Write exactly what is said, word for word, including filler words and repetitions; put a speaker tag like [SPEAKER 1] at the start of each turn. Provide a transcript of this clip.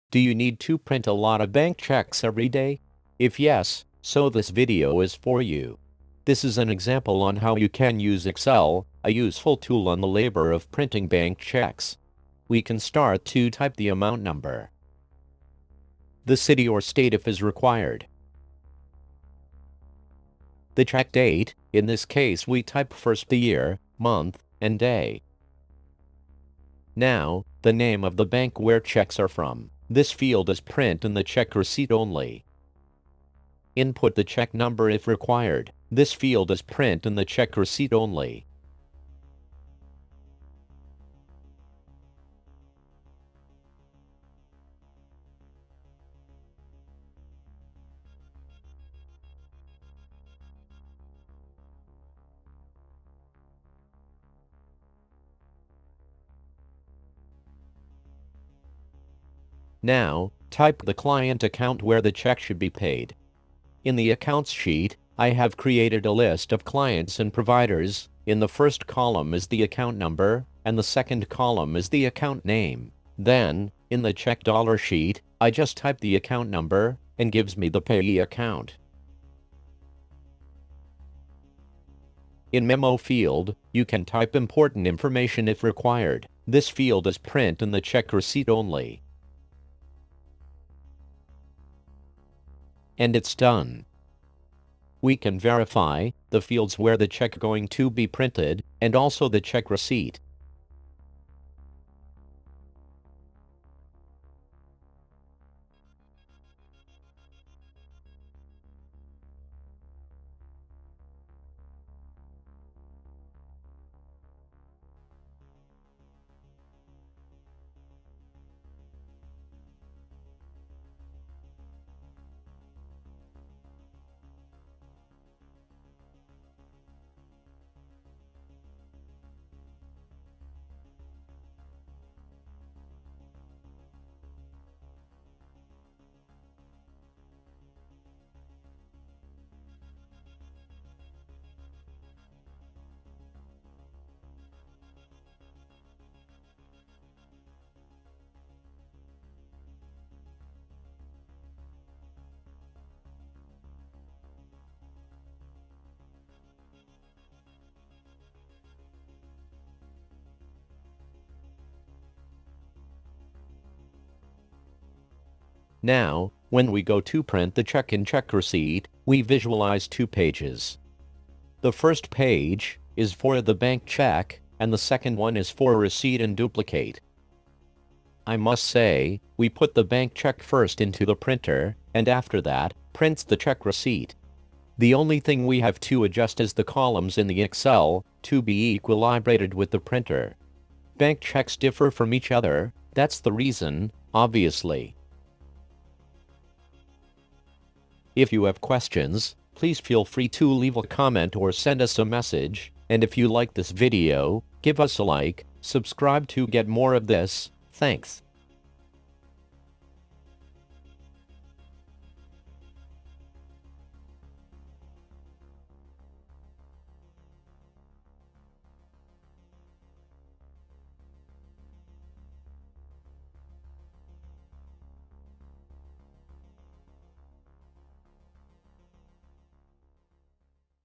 [SPEAKER 1] Do you need to print a lot of bank checks every day? If yes, so this video is for you. This is an example on how you can use Excel, a useful tool on the labor of printing bank checks. We can start to type the amount number, the city or state if is required, the check date. In this case we type first the year, month, and day. Now, the name of the bank where checks are from. This field is print in the check receipt only. Input the check number if required. This field is print in the check receipt only. Now, type the client account where the check should be paid. In the accounts sheet, I have created a list of clients and providers. In the first column is the account number, and the second column is the account name. Then, in the check dollar sheet, I just type the account number, and gives me the payee account. In memo field, you can type important information if required. This field is print in the check receipt only. And it's done. We can verify the fields where the check going to be printed, and also the check receipt. Now, when we go to print the check in check receipt, we visualize two pages. The first page is for the bank check, and the second one is for receipt and duplicate. I must say, we put the bank check first into the printer, and after that, prints the check receipt. The only thing we have to adjust is the columns in the Excel to be equilibrated with the printer. Bank checks differ from each other, that's the reason, obviously. If you have questions, please feel free to leave a comment or send us a message, and if you like this video, give us a like, subscribe to get more of this. Thanks.